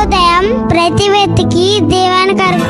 ప్రభుదయం ప్రతి వ్యక్తికి దీవెనకరం.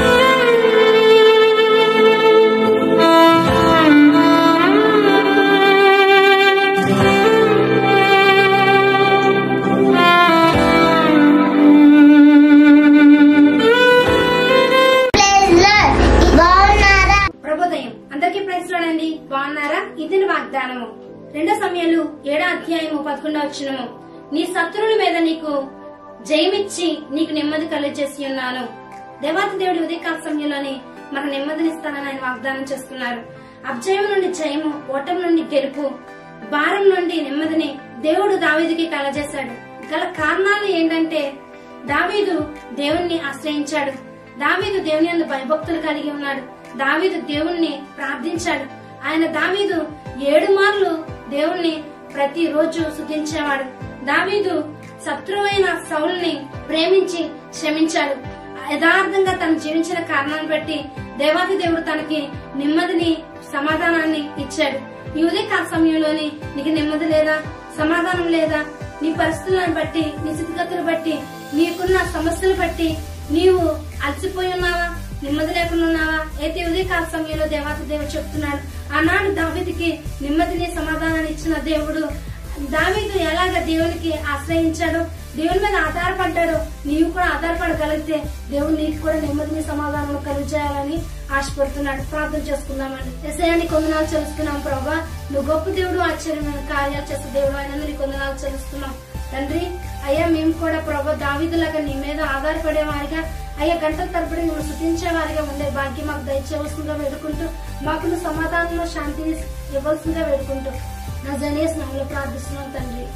ప్రభుదయం అందరికీ ప్రైజ్ లోనండి. బాగున్నారా? ఇది వాగ్దానము 2 సమయాలు 7వ అధ్యాయము 11వ వచనము. నీ శత్రువుల మీద నీకు జయమిచ్చి నీకు నెమ్మది కలుగజేసి ఉన్నాను. దేవాతి దేవుడి ఉదయకాల సమయంలోని మనకు నెమ్మదినిస్తానని ఆయన వాగ్దానం చేస్తున్నారు. అబ్జయం నుండి జయము, ఓటమి నుండి గెలుపు, భారం నుండి నెమ్మదిని దేవుడు దావీదుకి కలగజేశాడు. గల కారణాలు ఏంటంటే దావీదు దేవుణ్ణి ఆశ్రయించాడు. దావీదు దేవుని యందు భయభక్తులు కలిగి ఉన్నాడు. దావీదు దేవుణ్ణి ప్రార్థించాడు. దావీదు 7 మార్లు దేవుణ్ణి ప్రతిరోజు స్తుతించేవాడు. దావీదు శత్రువైన సౌలుని ప్రేమించి క్షమించాడు. యథార్థంగా తను జీవించిన కారణాన్ని బట్టి దేవాతి దేవుడు తనకి నెమ్మదిని, సమాధానాన్ని ఇచ్చాడు. ఈ ఉదయకాల సమయంలోని నీకు నెమ్మది లేదా, సమాధానం లేదా, నీ పరిస్థితులను బట్టి, నీ స్థితిగతులు బట్టి, నీకున్న సమస్యలు బట్టి నీవు అలసిపోయి ఉన్నావా, నెమ్మది లేకుండా ఉన్నావా? అయితే ఉదయకాల సమయంలో దేవాతి దేవుడు చెప్తున్నాడు. ఆనాడు దావీదుకి నెమ్మదిని, సమాధానాన్ని ఇచ్చిన దేవుడు దావీదు ఎలాగ దేవునికి ఆశ్రయించాడో, దేవుని మీద ఆధారపడ్డాడో నీవు కూడా ఆధారపడగలిగితే దేవుడు నీకు కూడా నెమ్మదిని, సమాధానం కలుగజేయాలని ఆశపడుతున్నాడు. ప్రార్థన చేసుకుందామండి. యేసయ్యాని కొందనాలు చెల్లిస్తున్నాం ప్రభా. నువ్వు గొప్ప దేవుడు, ఆశ్చర్యమైన కార్యాలు చేసే దేవుడు అయినందుకు నీ కొందనాలు చెల్లిస్తున్నాం తండ్రి. అయ్యా మేము కూడా ప్రభా దావీదులాగా నీ మీద ఆధారపడేవారిగా, అయ్యా గంటల తరబడి నువ్వు స్తుతించేవారిగా ఉండే భాగ్యం మాకు దయచేవలసిందిగా వేడుకుంటూ, మాకు సమాధానంలో శాంతిని ఇవ్వాల్సిందిగా వేడుకుంటూ నా జనేస్ నామములో ప్రార్థిస్తున్నాం తండ్రి.